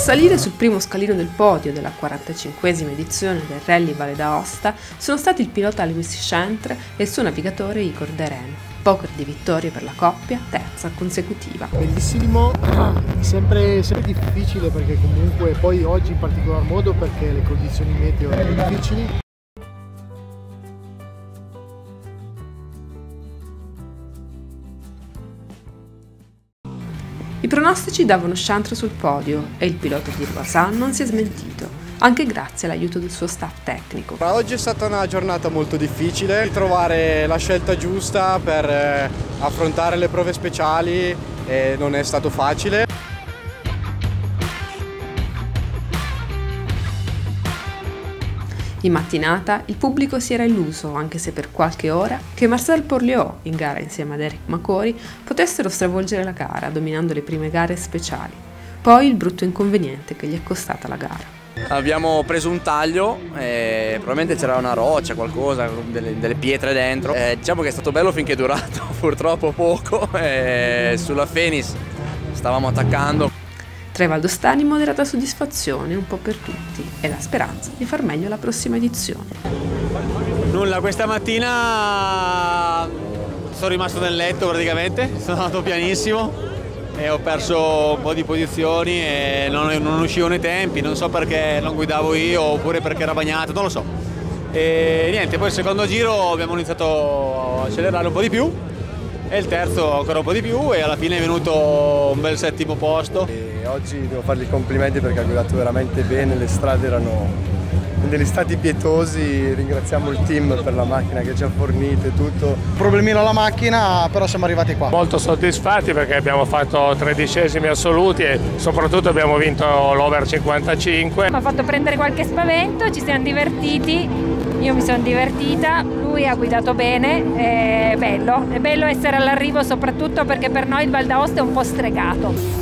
salire sul primo scalino del podio della 45esima edizione del Rally Valle d'Aosta sono stati il pilota Lewis Chantre e il suo navigatore Igor Deren. Poker di vittorie per la coppia, terza consecutiva. Bellissimo, sempre difficile perché comunque poi oggi in particolar modo perché le condizioni meteo erano difficili. I pronostici davano Chantre sul podio e il pilota di Roasan non si è smentito, anche grazie all'aiuto del suo staff tecnico. Oggi è stata una giornata molto difficile, trovare la scelta giusta per affrontare le prove speciali non è stato facile. In mattinata il pubblico si era illuso, anche se per qualche ora, che Marcel Porleau, in gara insieme ad Eric Macori, potessero stravolgere la gara, dominando le prime gare speciali. Poi il brutto inconveniente che gli è costata la gara. Abbiamo preso un taglio, probabilmente c'era una roccia, qualcosa, delle pietre dentro. Diciamo che è stato bello finché è durato, purtroppo poco. Sulla Fenix stavamo attaccando. Tra i valdostani moderata soddisfazione un po' per tutti e la speranza di far meglio la prossima edizione. Nulla, questa mattina sono rimasto nel letto praticamente, sono andato pianissimo e ho perso un po' di posizioni e non uscivo nei tempi, non so perché non guidavo io oppure perché era bagnato, non lo so. E niente, poi il secondo giro abbiamo iniziato a accelerare un po' di più e il terzo ancora un po' di più e alla fine è venuto un bel settimo posto. E oggi devo fargli i complimenti perché ha guidato veramente bene, le strade erano in degli stati pietosi, ringraziamo il team per la macchina che ci ha fornito e tutto. Problemino alla macchina, però siamo arrivati qua. Molto soddisfatti perché abbiamo fatto 13esimi assoluti e soprattutto abbiamo vinto l'Over 55. Mi ha fatto prendere qualche spavento, ci siamo divertiti, io mi sono divertita, lui ha guidato bene, è bello essere all'arrivo soprattutto perché per noi il Val d'Aosta è un po' stregato.